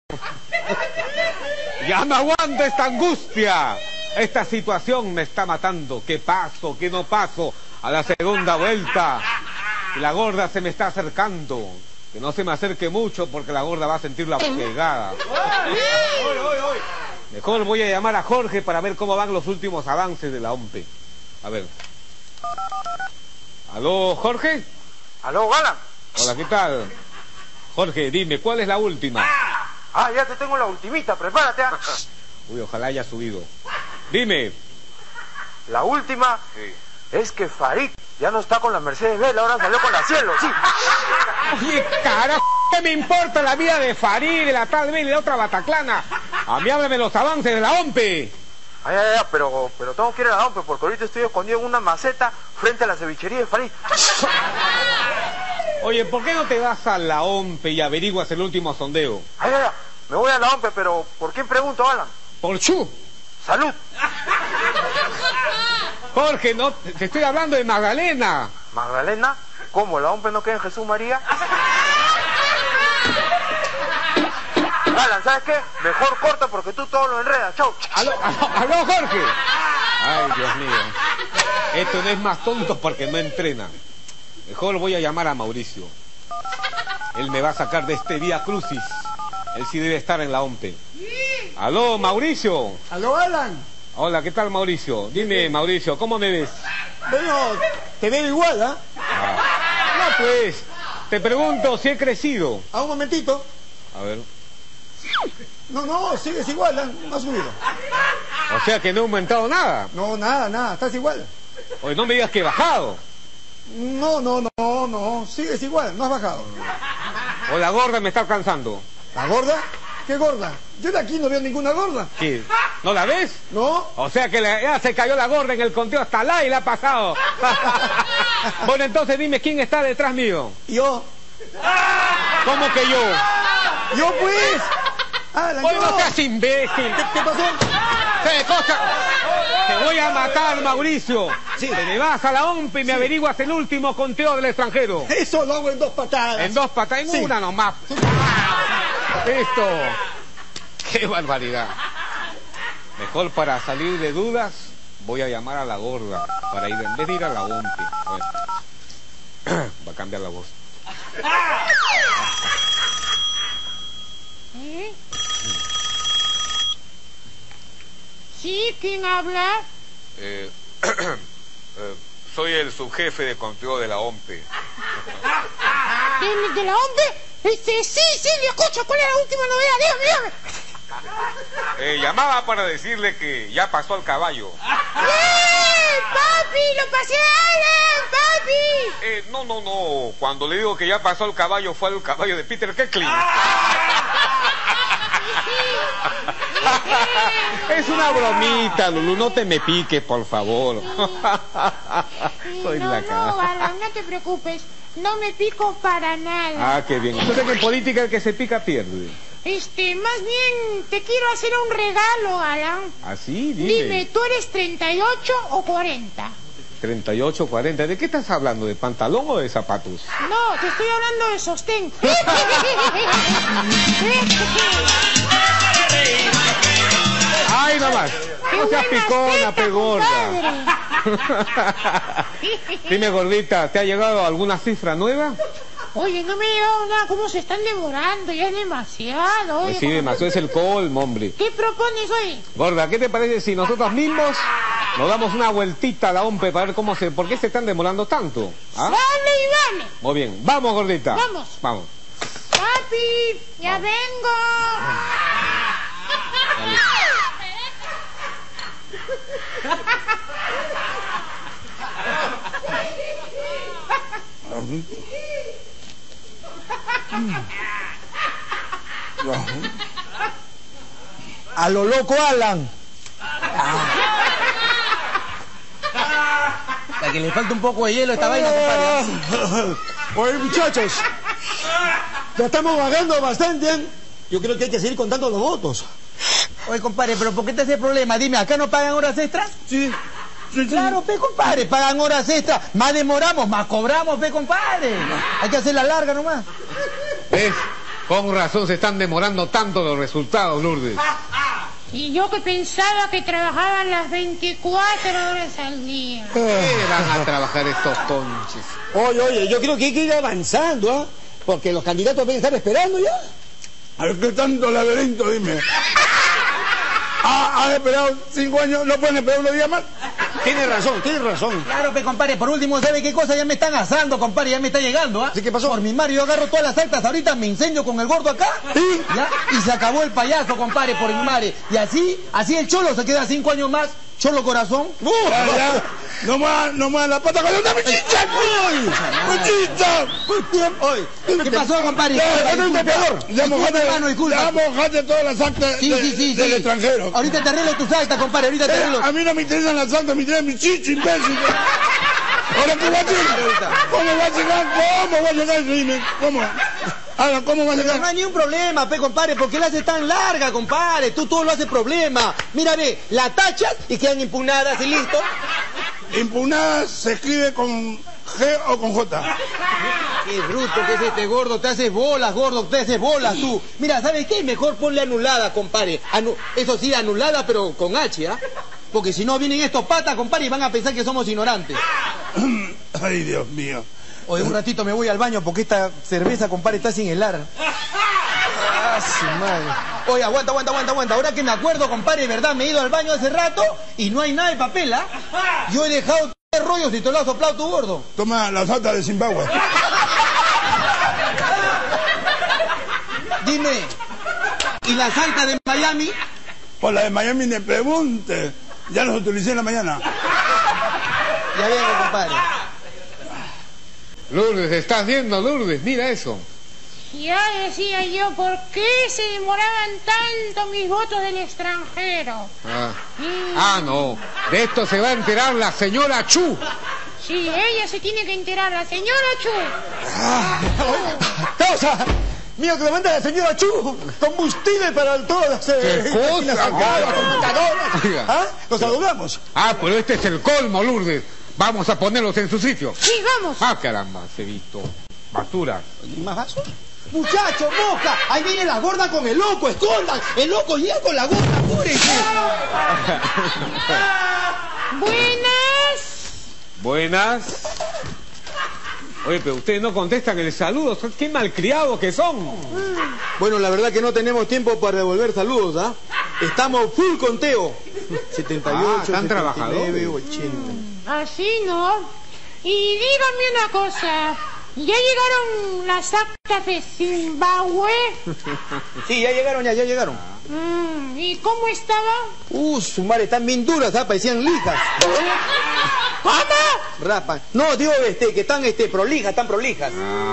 Ya no aguanto esta angustia. Esta situación me está matando. ¿Qué paso? ¿Qué no paso? A la segunda vuelta. Y la gorda se me está acercando. Que no se me acerque mucho porque la gorda va a sentir la pegada. Mejor voy a llamar a Jorge para ver cómo van los últimos avances de la OMPE. A ver. ¿Aló, Jorge? ¿Aló, Alan? Hola, ¿qué tal? Jorge, dime, ¿cuál es la última? Ah, ya te tengo la ultimita, prepárate. Uy, ojalá haya subido. Dime. La última es que Farid ya no está con la Mercedes-Benz, ahora salió con la Cielo, sí. Oye, carajo, ¿qué me importa la vida de Farid, de la tal Bel y de la otra Bataclana? A mí háblame los avances de la OMPE. Ay, pero tengo que ir a la OMPE porque ahorita estoy escondido en una maceta frente a la cevichería de Farid. Oye, ¿por qué no te vas a la OMPE y averiguas el último sondeo? Ay, me voy a la OMPE, pero ¿por quién pregunto, Alan? Por Chu. ¡Salud! Jorge, no, te estoy hablando de Magdalena. ¿Magdalena? ¿Cómo? ¿La OMPE no queda en Jesús María? Alan, ¿sabes qué? Mejor corta porque tú todo lo enredas. Chau. Aló, Jorge. Ay, Dios mío. Esto no es más tonto porque no entrena. Mejor voy a llamar a Mauricio. Él me va a sacar de este Vía Crucis. Él sí debe estar en la OMPE. Aló, Mauricio. Aló, Alan. Hola, ¿qué tal, Mauricio? Dime, Mauricio, ¿cómo me ves? Bueno, te veo igual, ¿ah? No, pues, te pregunto si he crecido. A un momentito. A ver. No, sigues igual, ¿ah? No has subido. O sea que no he aumentado nada. No, nada, estás igual. Oye, no me digas que he bajado. No, sigues igual, no has bajado. O la gorda me está alcanzando. ¿La gorda? ¿Qué gorda? Yo de aquí no veo ninguna gorda. ¿Qué? ¿No la ves? No. O sea que ya se cayó la gorda en el conteo hasta la y la ha pasado. Bueno, entonces dime quién está detrás mío. Yo. ¿Cómo que yo? Yo pues. Alan, Oye, yo. no seas imbécil. ¿Qué pasó? ¿Qué cosa? Te voy a matar, Mauricio. Sí. Te me vas a la OMPE y me averiguas el último conteo del extranjero. Eso lo hago en 2 patadas. En 2 patadas, en Sí. una nomás. Listo. Qué barbaridad. Mejor para salir de dudas, voy a llamar a la gorda para ir, en vez de ir a la OMPE. A ver. Va a cambiar la voz. ¿Eh? ¿Sí? ¿Quién habla? Soy el subjefe de conteo de la OMPE. ¿De la OMPE? Sí, le escucho. ¿Cuál es la última novedad? Dígame. Llamaba para decirle que ya pasó al caballo. ¡Papi! ¡Lo pasé a Alan! ¡Papi! No. Cuando le digo que ya pasó al caballo, fue al caballo de Peter Kecklin. Es una bromita, Lulú, no te me piques, por favor. Soy la cara. No, Alan, no te preocupes. No me pico para nada. Ah, qué bien. Entonces que en política el que se pica pierde. Más bien te quiero hacer un regalo, Alan. ¿Así? Dime, ¿tú eres 38 o 40? 38, 40. ¿De qué estás hablando? ¿De pantalón o de zapatos? No, te estoy hablando de sostén. ¡Ay, nomás! No seas picona, pegorda. Dime, gordita, ¿te ha llegado alguna cifra nueva? Oye, no me ha llegado nada. ¿Cómo se están demorando? Ya es demasiado. Oye, Pues sí, demasiado es el colmo, hombre. ¿Qué propones hoy? Gorda, ¿qué te parece si nosotros mismos nos damos una vueltita a la OMPE para ver por qué se están demorando tanto? ¿Ah? Vale y vale. Muy bien, vamos, gordita. Vamos. Papi, ya vengo. Dale. A lo loco, Alan. Para que le falta un poco de hielo a esta vaina, compadre. Oye, muchachos, ya estamos bajando bastante, ¿eh? Yo creo que hay que seguir contando los votos. Oye, compadre, pero ¿por qué te hace problema? Dime, ¿acá no pagan horas extras? Sí. Claro, pe, compadre, pagan horas extras. Más demoramos, más cobramos, pe, compadre. Hay que hacer la larga nomás. ¿Ves? Con razón se están demorando tanto los resultados, Lourdes. Y yo que pensaba que trabajaban las 24 horas al día. ¿Qué van a trabajar estos conches? Oye, yo creo que hay que ir avanzando, ¿ah? Porque los candidatos deben estar esperando ya. A ver, ¿qué tanto laberinto, dime? ¿Han esperado 5 años? ¿No pueden esperar unos días más? Tienes razón. Claro, compadre, por último, ¿sabe qué cosa? Ya me están asando, compadre, ya me está llegando, ¿ah? ¿Sí, qué pasó? Por mi Mario, yo agarro todas las actas, ahorita me incendio con el gordo acá. ¿Sí? ¿Ya? Y se acabó el payaso, compadre, por mi madre. Y así el cholo se queda 5 años más, cholo corazón. Ya. No más la pata con una muchicha. ¡Muchicha! ¿Qué pasó, compadre? Ya mojaste todas las actas del extranjero. Ahorita te arreglo tus actas, compadre, ahorita te arreglo. A mí no me interesan las actas, me interesa mi chicho, imbécil. Ahora, ¿qué va a hacer? ¿Cómo va a llegar? Dime, ¿cómo? Ahora, ¿cómo va a llegar? No hay ni un problema, compadre, porque la haces tan larga, compadre. Tú todo lo haces problema. Mira, ve, la tachas y quedan impugnadas y listo. Impugnadas se escribe con G o con J. Qué bruto que es este gordo, te haces bolas, gordo, te haces bolas tú. Mira, ¿sabes qué? Mejor ponle anulada, compadre. Eso sí, anulada, pero con H, ¿ah? Porque si no vienen estos patas, compadre, y van a pensar que somos ignorantes. Ay, Dios mío. Oye, un ratito me voy al baño porque esta cerveza, compadre, está sin helar. Ah, su madre. Oye, aguanta. Ahora que me acuerdo, compadre, verdad, me he ido al baño hace rato y no hay nada de papel, ¿ah? Yo he dejado 3 rollos y te lo has soplado tu gordo. Toma las actas de Zimbabue. Dime, ¿y las actas de Miami? Por la de Miami me pregunte. Ya las utilicé en la mañana. Ya vengo, compadre. Lourdes, ¿estás viendo, Lourdes? Mira eso. Ya decía yo, ¿por qué se demoraban tanto mis votos del extranjero? No. De esto se va a enterar la señora Chu. Sí, ella se tiene que enterar, la señora Chu. ¡Causa! Mira que le manda la señora Chu combustible para todas las... ¿Qué cosa? computadoras. ¿Ah? Nos saludamos. Pero este es el colmo, Lourdes. Vamos a ponerlos en su sitio. Sí, vamos. Caramba, se visto. Basura. ¿Y más vasos? Muchachos, moja, ahí viene la gorda con el loco, escondan. El loco llega con la gorda, apúrense. Buenas. Oye, pero ustedes no contestan el saludo. Qué malcriados que son. Bueno, la verdad que no tenemos tiempo para devolver saludos, ¿ah? Estamos full conteo. 78, están 79, trabajadores. 80. Así no. Y díganme una cosa. ¿Ya llegaron las actas de Zimbabue? Sí, ya llegaron. ¿Y cómo estaba? Su madre, están bien duras, ¿ah? Parecían lijas. ¿Cómo? Rapan. No, digo, que están prolijas, están prolijas.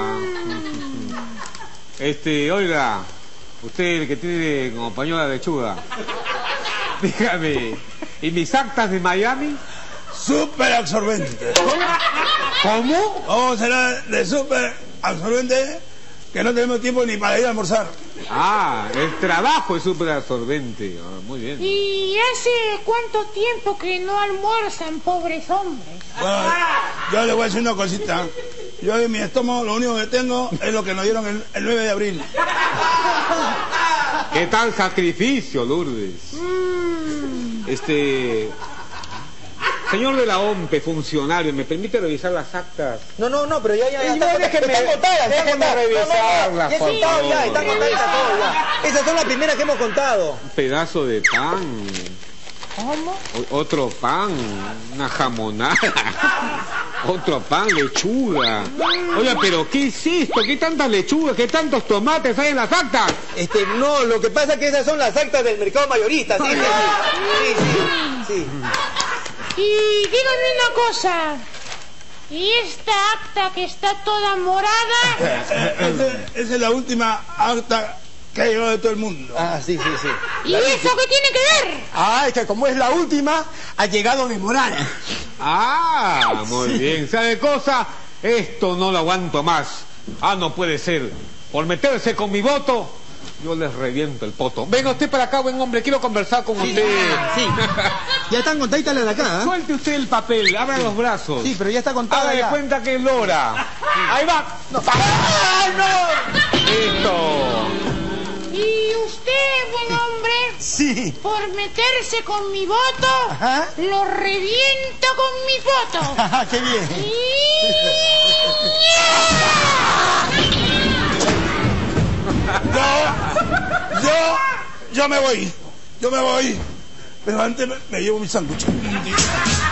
Oiga, usted el que tiene como pañuela de lechuga. Dígame, ¿y mis actas de Miami? Súper absorbente. ¿Cómo? ¿Cómo será de súper absorbente que no tenemos tiempo ni para ir a almorzar? El trabajo es súper absorbente. Muy bien. ¿Y hace cuánto tiempo que no almuerzan, pobres hombres? Bueno, yo le voy a decir una cosita. Yo en mi estómago lo único que tengo es lo que nos dieron el 9 de abril. ¿Qué tal sacrificio, Lourdes? Señor de la OMPE, funcionario, ¿me permite revisar las actas? No, pero ya Déjeme revisarlas, por favor. Están contadas todas ya. Esas son las primeras que hemos contado. Un pedazo de pan. ¿Cómo? Otro pan, una jamonada. Otro pan, lechuga. Oye, pero ¿qué es esto? ¿Qué tantas lechugas? ¿Qué tantos tomates hay en las actas? No, lo que pasa es que esas son las actas del mercado mayorista, ¿sí? Sí. Y díganme una cosa. ¿Y esta acta que está toda morada? Esa es la última acta que ha llegado de todo el mundo. Sí. ¿Y eso qué tiene que ver? Es que como es la última, ha llegado demorada. Muy bien. ¿Sabe cosa? Esto no lo aguanto más. No puede ser. Por meterse con mi voto, yo les reviento el poto. Venga usted para acá, buen hombre, quiero conversar con usted. Sí. Ya están contaditas las de acá, ¿eh? Suelte usted el papel, abra los brazos. Sí, pero ya está contada. Haga de cuenta que es Lora. Ahí va. ¡Ay, no! Listo. Sí. Por meterse con mi voto, Ajá. lo reviento con mi voto. Ajá, qué bien. Yo me voy. Pero antes me llevo mi sándwich.